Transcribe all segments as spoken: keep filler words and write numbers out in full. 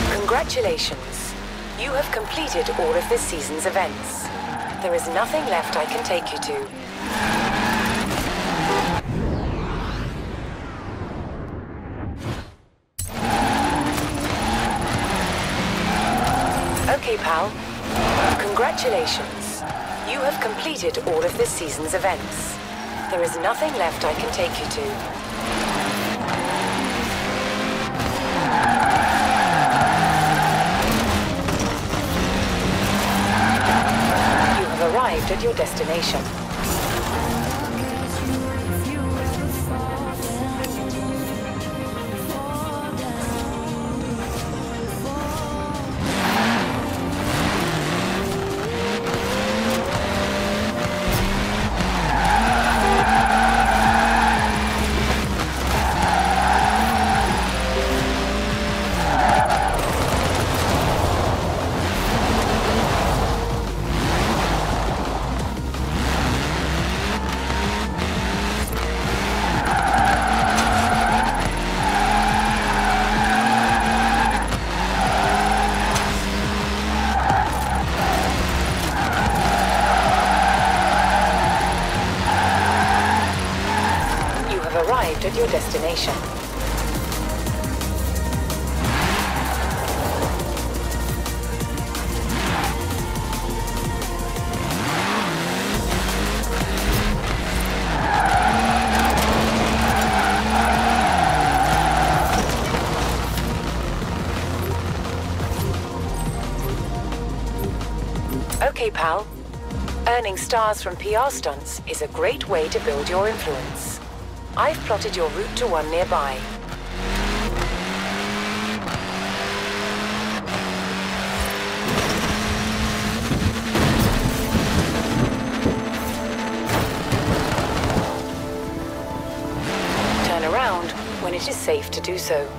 Congratulations. You have completed all of this season's events. There is nothing left I can take you to. Okay, pal. Congratulations. You have completed all of this season's events. There is nothing left I can take you to. You have arrived at your destination. Arrived at your destination. Okay, pal. Earning stars from P R stunts is a great way to build your influence. I've plotted your route to one nearby. Turn around when it is safe to do so.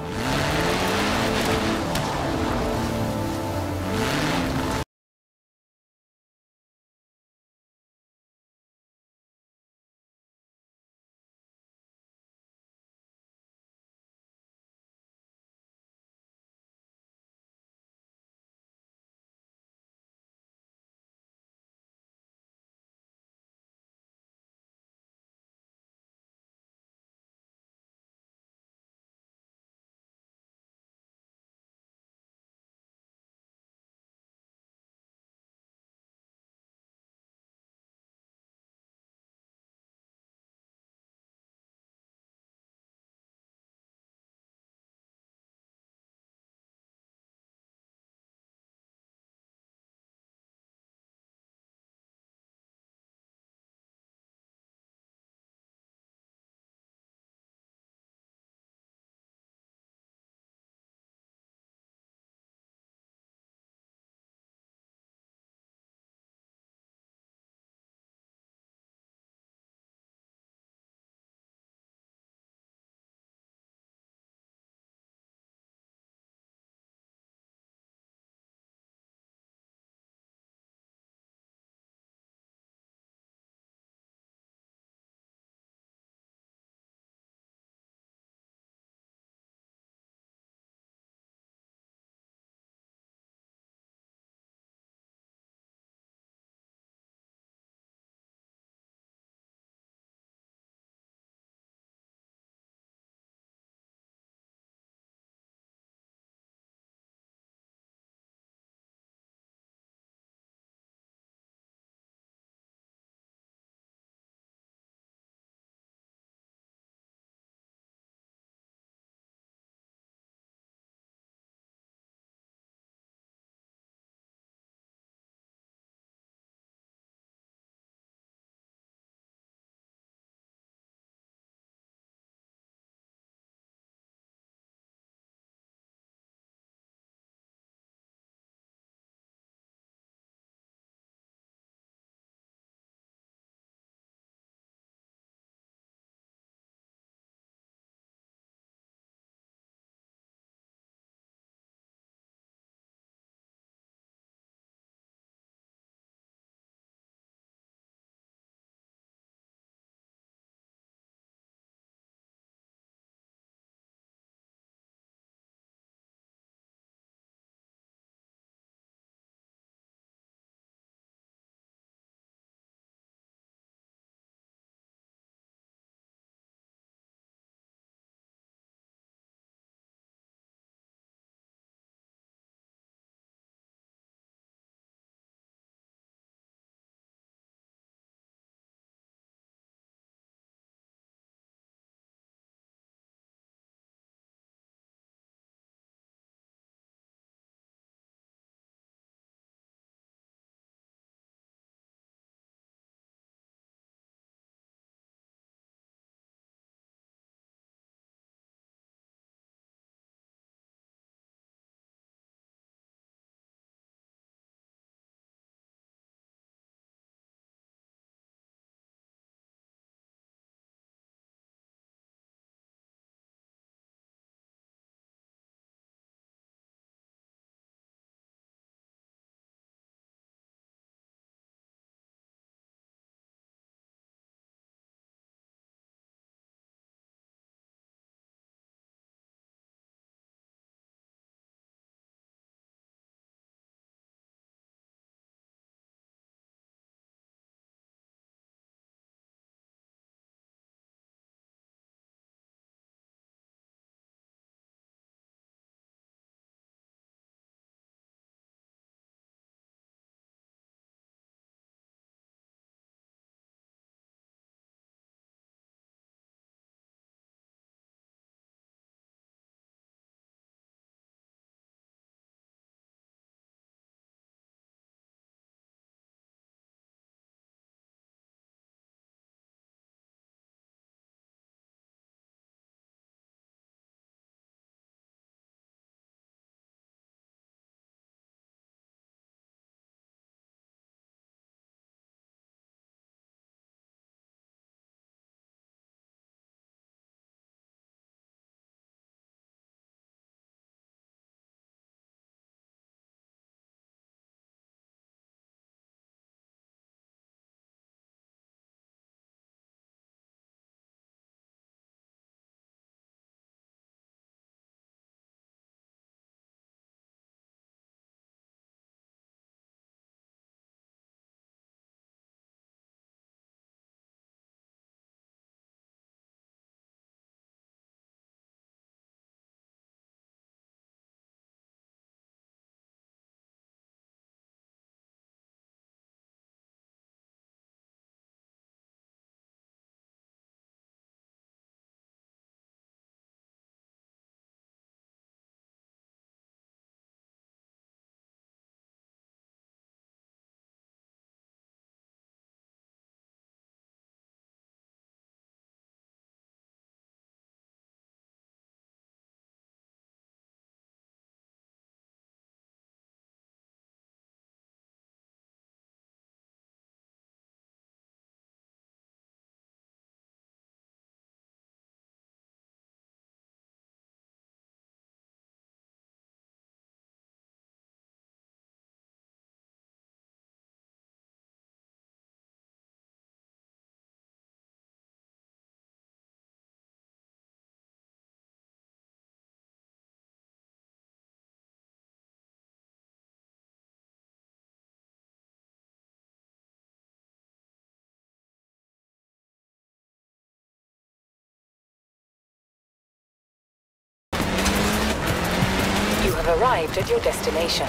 have arrived at your destination.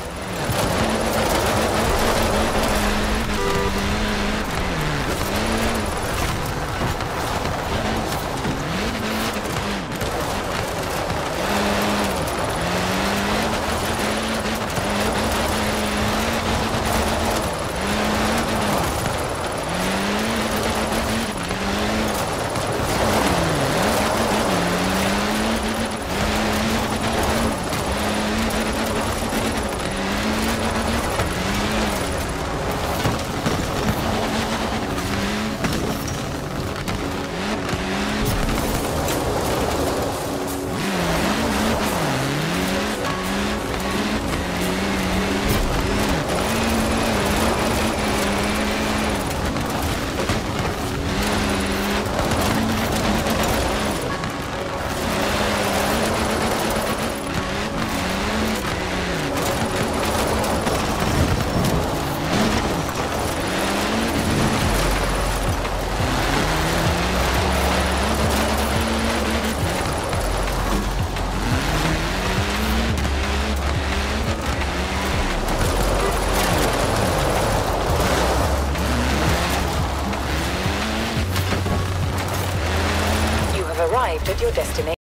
Arrived at your destination.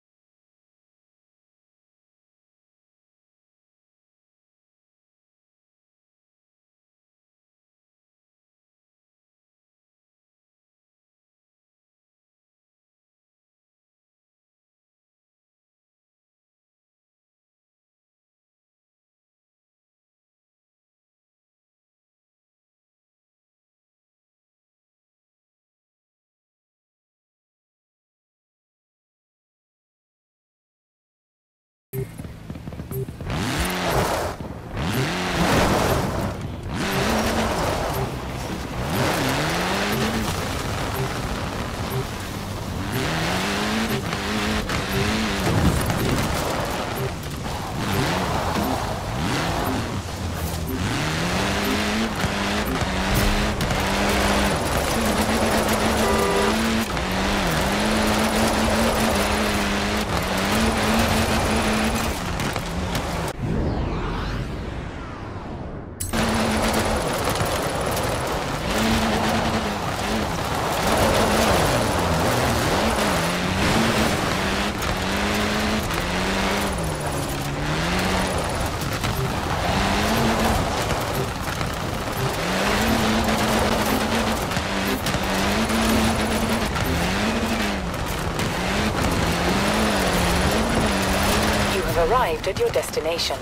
Arrived at your destination.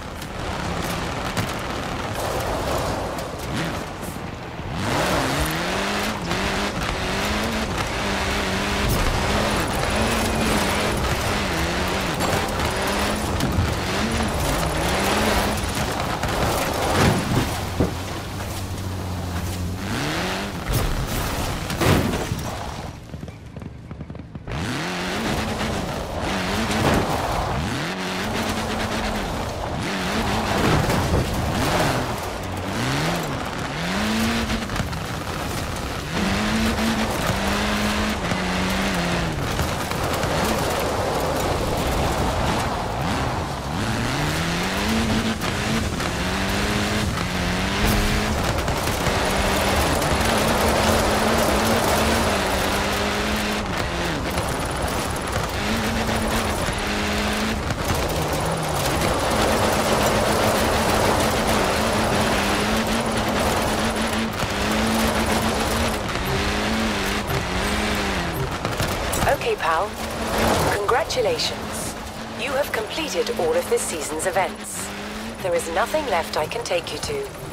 Okay, pal. Congratulations. You have completed all of this season's events. There is nothing left I can take you to.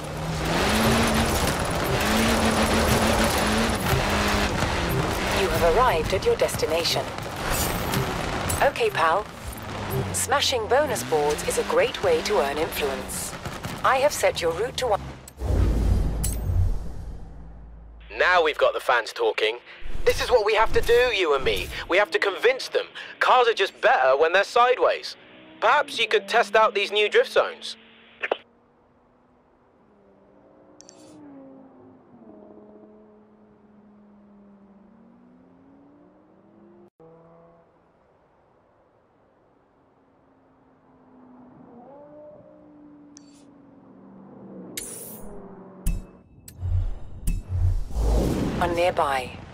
You have arrived at your destination. Okay, pal. Smashing bonus boards is a great way to earn influence. I have set your route to one... Now we've got the fans talking. This is what we have to do, you and me. We have to convince them. Cars are just better when they're sideways. Perhaps you could test out these new drift zones. anyone nearby.